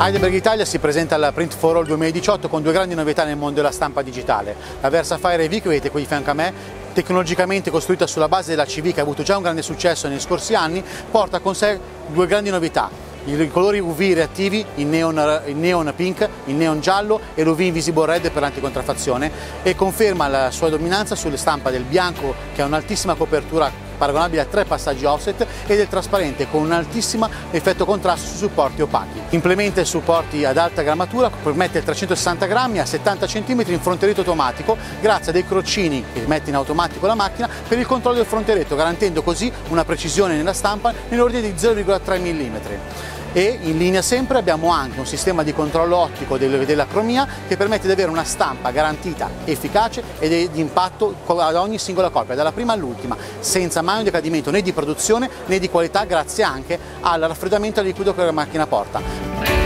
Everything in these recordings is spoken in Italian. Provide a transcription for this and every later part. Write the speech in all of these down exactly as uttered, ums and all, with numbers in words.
Heidelberg Italia si presenta alla Print for All duemiladiciotto con due grandi novità nel mondo della stampa digitale. La Versafire E V che vedete qui di fianco a me, tecnologicamente costruita sulla base della C V che ha avuto già un grande successo negli scorsi anni, porta con sé due grandi novità. I colori U V reattivi, il neon, il neon pink, il neon giallo e l'U V invisible red per l'anticontraffazione, e conferma la sua dominanza sulle stampa del bianco che ha un'altissima copertura paragonabile a tre passaggi offset e del trasparente con un altissimo effetto contrasto su supporti opachi. Implementa i supporti ad alta grammatura, permette il trecentosessanta grammi a settanta centimetri in fronteretto automatico grazie a dei crocini che mette in automatico la macchina per il controllo del fronteretto, garantendo così una precisione nella stampa nell'ordine di zero virgola tre millimetri. E in linea sempre abbiamo anche un sistema di controllo ottico della cromia che permette di avere una stampa garantita, efficace e di impatto ad ogni singola copia, dalla prima all'ultima, senza mai un decadimento né di produzione né di qualità, grazie anche al raffreddamento a liquido che la macchina porta.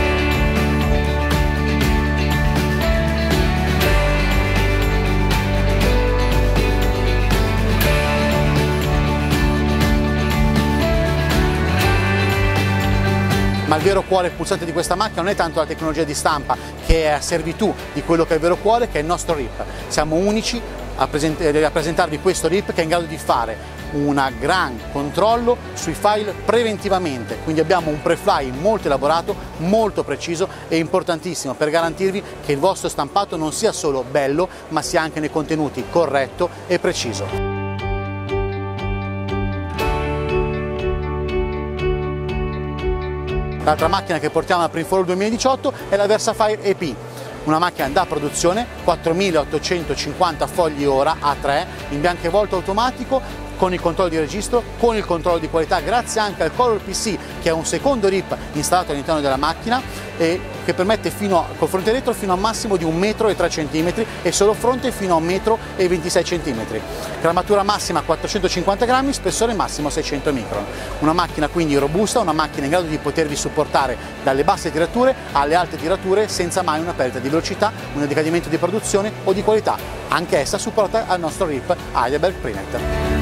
Ma il vero cuore pulsante di questa macchina non è tanto la tecnologia di stampa, che è a servitù di quello che è il vero cuore, che è il nostro R I P. Siamo unici a, present a presentarvi questo R I P che è in grado di fare un gran controllo sui file preventivamente, quindi abbiamo un pre-fly molto elaborato, molto preciso e importantissimo per garantirvi che il vostro stampato non sia solo bello, ma sia anche nei contenuti corretto e preciso. L'altra macchina che portiamo alla Print for All duemiladiciotto è la Versafire E P, una macchina da produzione, quattromilaottocentocinquanta fogli ora A tre, in bianco e volto automatico, con il controllo di registro, con il controllo di qualità, grazie anche al Color P C, che è un secondo R I P installato all'interno della macchina e che permette fino a, col fronte retro fino a un massimo di un metro e tre centimetri e solo fronte fino a un metro e ventisei centimetri. Grammatura massima quattrocentocinquanta grammi, spessore massimo seicento micron. Una macchina quindi robusta, una macchina in grado di potervi supportare dalle basse tirature alle alte tirature senza mai una perdita di velocità, un decadimento di produzione o di qualità. Anche essa supporta al nostro R I P Heidelberg Printer.